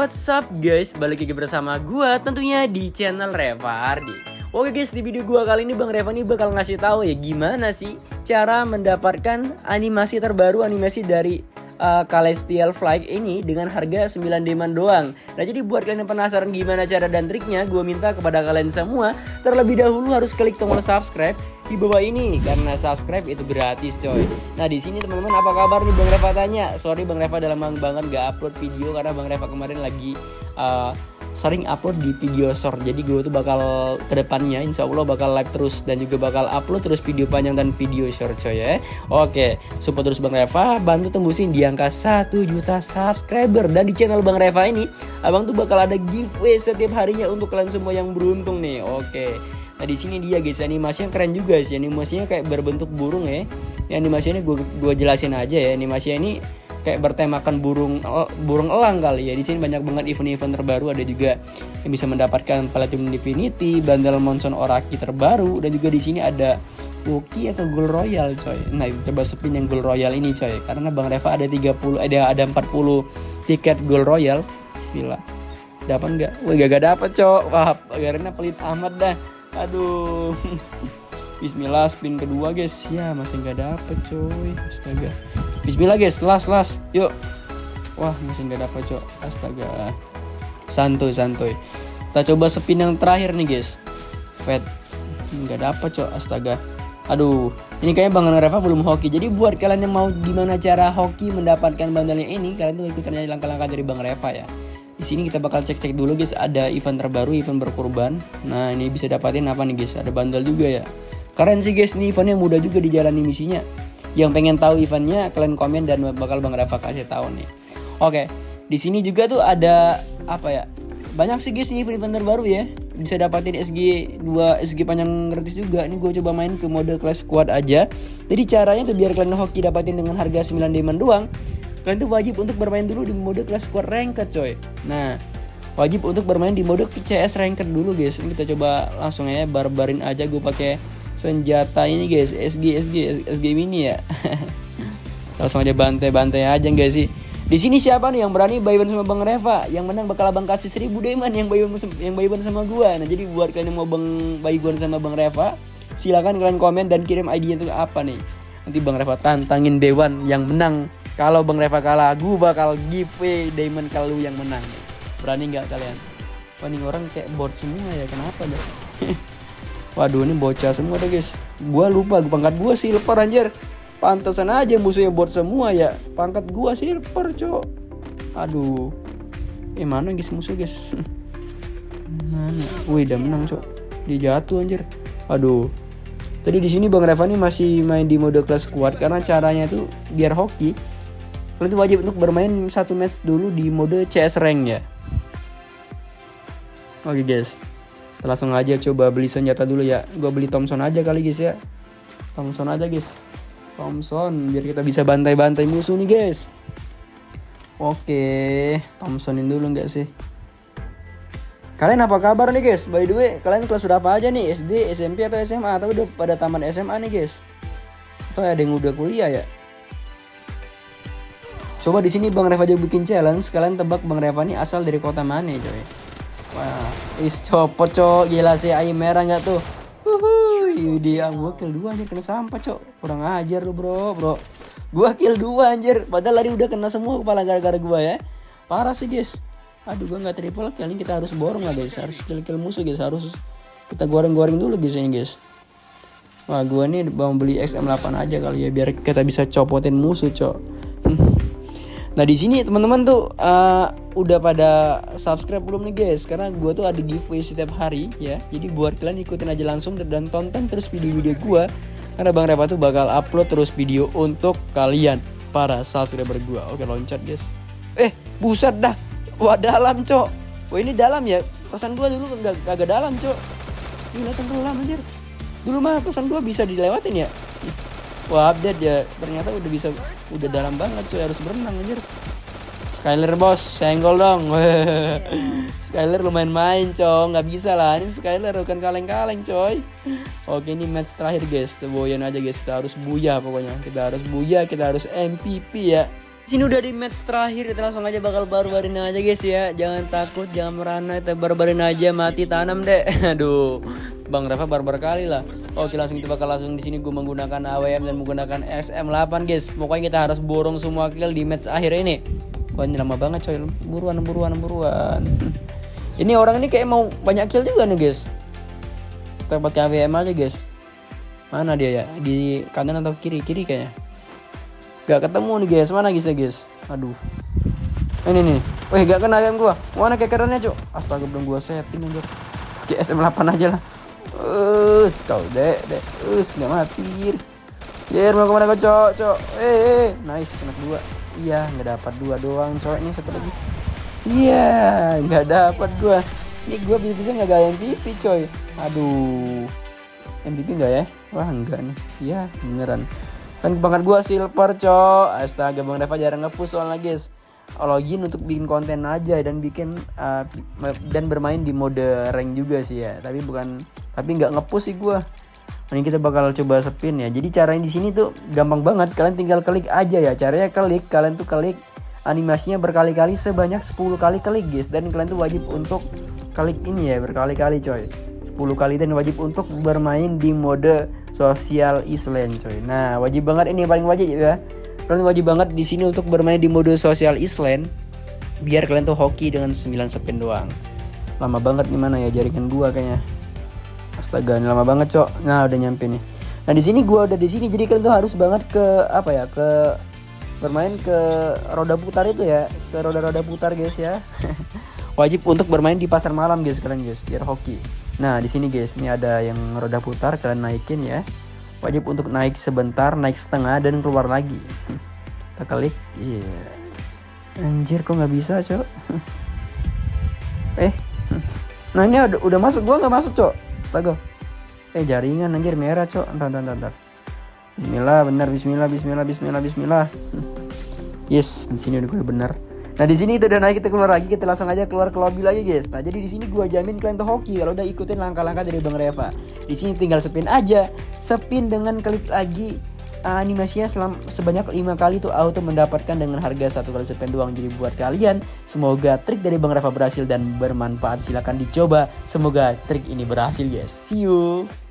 what's up guys, balik lagi bersama gua tentunya di channel Reva Ardi. Oke guys, di video gua kali ini Bang Reva nih bakal ngasih tahu ya gimana sih cara mendapatkan animasi terbaru, animasi dari Celestial Flight ini dengan harga 9 diamond doang. Nah jadi buat kalian yang penasaran gimana cara dan triknya, gue minta kepada kalian semua terlebih dahulu harus klik tombol subscribe di bawah ini karena subscribe itu gratis coy. Nah di sini teman-teman, apa kabar nih Bang Reva tanya. Sorry Bang Reva dalam banget gak upload video karena Bang Reva kemarin lagi sering upload di video short. Jadi gue tuh bakal kedepannya insya Allah bakal live terus dan juga bakal upload terus video panjang dan video short coy ya. Oke, support terus Bang Reva, bantu tembusin di angka 1 juta subscriber. Dan di channel Bang Reva ini abang tuh bakal ada giveaway setiap harinya untuk kalian semua yang beruntung nih. Oke, nah di sini dia guys, animasinya keren juga sih. Animasinya kayak berbentuk burung ya. Yang animasinya gue jelasin aja ya. Animasinya ini kayak bertemakan burung elang kali ya. Di sini banyak banget event-event terbaru, ada juga yang bisa mendapatkan Platinum Divinity, bundle Monson Oraki terbaru, dan juga di sini ada Woki atau Gold Royal coy. Nah, coba spin yang Gold Royal ini coy. Karena Bang Reva ada 40 tiket Gold Royal. Bismillah. Dapat enggak? Wah, gak dapet coy. Wah, karena pelit amat dah. Aduh. Bismillah, spin kedua guys. Ya, masih gak dapet coy. Astaga. Bismillah guys, las. Yuk. Wah, masih gak dapet coy. Astaga. Santuy. Kita coba spin yang terakhir nih guys. Wait. Gak dapet coy. Astaga. Aduh, ini kayaknya Bang Reva belum hoki. Jadi buat kalian yang mau gimana cara hoki mendapatkan bandelnya ini, kalian tuh ikutin aja langkah-langkah dari Bang Reva ya. Di sini kita bakal cek dulu guys, ada event terbaru, event berkurban. Nah, ini bisa dapatin apa nih guys? Ada bandel juga ya. Keren sih guys, ini eventnya mudah juga dijalani misinya. Yang pengen tahu eventnya, kalian komen dan bakal Bang Reva kasih tahu nih. Oke, di sini juga tuh ada apa ya? Banyak sih guys ini event terbaru ya. Bisa dapatin SG 2 SG panjang gratis juga. Ini gue coba main ke mode class squad aja. Jadi caranya tuh biar kalian hoki dapatin dengan harga 9 diamond doang, kalian tuh wajib untuk bermain dulu di mode class squad ranked coy. Nah, wajib untuk bermain di mode CS ranked dulu guys. Ini kita coba langsung aja barbarin aja, gue pakai senjata ini guys, SG mini ya. Langsung aja bantai aja guys sih. Di sini siapa nih yang berani buy-ban sama Bang Reva? Yang menang bakal abang kasih 1000 diamond yang buy-ban sama gua. Nah, jadi buat kalian yang mau buy-ban sama Bang Reva, silakan kalian komen dan kirim ID-nya itu apa nih. Nanti Bang Reva tantangin Dewan yang menang. Kalau Bang Reva kalah, gua bakal giveaway diamond kalau yang menang. Berani nggak kalian? Wah, ini orang kayak bot semua ya, kenapa dah? Waduh, ini bocah semua deh guys. Gua lupa, pangkat gua silver anjir. Pantesan aja musuhnya bot semua ya. Pangkat gua silver cok. Aduh. Mana guys musuh guys? Mana? Wih, udah menang cok. Dia jatuh anjir. Aduh. Tadi di sini Bang Reva nih masih main di mode class squad karena caranya tuh biar hoki. Kalian tuh wajib untuk bermain satu match dulu di mode CS rank ya. Oke guys. Kita langsung aja coba beli senjata dulu ya. Gua beli Thompson aja kali guys ya. Thompson aja guys. Thompson biar kita bisa bantai-bantai musuh nih guys. Oke, Thompsonin dulu enggak sih? Kalian apa kabar nih guys? By the way, kalian kelas berapa aja nih? SD, SMP atau SMA? Atau udah pada taman SMA nih guys? Atau ada yang udah kuliah ya? Coba di sini Bang Reva aja bikin challenge. Kalian tebak Bang Reva nih asal dari kota mana coy? Wah, copot cok. Gila sih, ayam merah nggak tuh? Dia gua kill 2 anjir, kena sampah cok. Kurang ajar lu bro. Gua kill 2 anjir, padahal lari udah kena semua kepala gara-gara gua ya. Parah sih guys. Aduh, gua nggak triple kill. Ini kita harus borong lah guys. Harus kill musuh guys. Harus kita goreng-goreng dulu guys ini guys. Wah, gua nih mau beli XM8 aja kali ya biar kita bisa copotin musuh cok. Nah di sini teman-teman tuh udah pada subscribe belum nih guys? Karena gue tuh ada giveaway setiap hari ya. Jadi buat kalian ikutin aja langsung dan tonton terus video-video gue. Karena Bang Reva tuh bakal upload terus video untuk kalian para subscriber gue. Oke, loncat guys. Buset dah. Wah, dalam cok. Wah, ini dalam ya. Pesan gue dulu agak dalam cok. Ini tenggelam anjir. Dulu mah pesan gue bisa dilewatin ya. Wah, update ya, ternyata udah dalam banget coy, harus berenang anjir. Skyler bos, senggol dong. Skyler lumayan main coy, nggak bisa lah, ini Skyler bukan kaleng-kaleng coy. Oke, ini match terakhir guys, boyan aja guys, kita harus buyah pokoknya. Kita harus buyah, kita harus MVP ya. Sini udah di match terakhir, kita langsung aja bakal barbarin aja guys ya. Jangan takut, jangan merana, kita barbarin aja, mati tanam deh. Aduh, Bang Reva barbar kali lah. Oke, langsung kita bakal langsung di sini gue menggunakan AWM dan menggunakan SM8 guys. Pokoknya kita harus borong semua kill di match akhir ini. Wah, ini lama banget coy. Buruan. Ini orang ini kayak mau banyak kill juga nih guys. Kita pakai AWM aja guys. Mana dia ya? Di kanan atau kiri? Kiri kayaknya. Gak ketemu nih guys, mana guys? Aduh. Ini nih. Wih, gak kena ayam gua. Mana kekerannya, Cuk? Astaga, belum gua setting anjir. Pakai SM8 aja lah. Kau dek. Gak mati. Yer, mau kemana kau, Cok? Nice, kena 2. Iya, gak dapat 2 doang, Cok. Ini satu lagi. Iya, gak dapat gua. Ini gua bisa gak gaya MVP, coy. Aduh. MVP gak ya? Wah, enggak nih. Iya, beneran. Kan banget gua silver, Cok. Astaga, Bang Reva jarang nge-push soalnya guys. Login untuk bikin konten aja dan bikin dan bermain di mode rank juga sih ya. Tapi nggak nge-push sih gua. Ini kita bakal coba spin ya. Jadi caranya di sini tuh gampang banget. Kalian tinggal klik aja ya. Caranya kalian tuh klik animasinya berkali-kali sebanyak 10 kali klik guys. Dan kalian tuh wajib untuk klik ini ya berkali-kali coy. 10 kali dan wajib untuk bermain di mode social island coy. Nah, wajib banget ini paling wajib ya. Kalian wajib banget di sini untuk bermain di mode social island biar kalian tuh hoki dengan 9 spin doang. Lama banget nih mana ya jaringan gua kayaknya. Astaga, ini lama banget, Cok. Nah, udah nyampe nih. Nah, di sini gua udah di sini jadi kalian tuh harus banget ke ke bermain ke roda putar itu ya, ke roda-roda putar guys ya. Wajib untuk bermain di pasar malam guys kalian guys biar hoki. Nah, di sini guys, ini ada yang roda putar, kalian naikin ya. Wajib untuk naik sebentar, naik setengah dan keluar lagi. Kita klik. Iya. Anjir, kok nggak bisa, Cok? Nah, ini udah masuk, gua nggak masuk, Cok. Astaga. Jaringan anjir merah, Cok. Entar. Bismillah, benar. Bismillah. Yes, di sini udah benar. Nah, di sini itu udah naik, kita keluar lagi, kita langsung aja keluar ke lobby lagi, guys. Nah, jadi di sini gua jamin kalian tuh hoki kalau udah ikutin langkah-langkah dari Bang Reva. Di sini tinggal spin aja. Spin dengan klik lagi animasinya sebanyak 5 kali tuh auto mendapatkan dengan harga 1 kali spin doang. Jadi buat kalian, semoga trik dari Bang Reva berhasil dan bermanfaat. Silahkan dicoba. Semoga trik ini berhasil, guys. See you.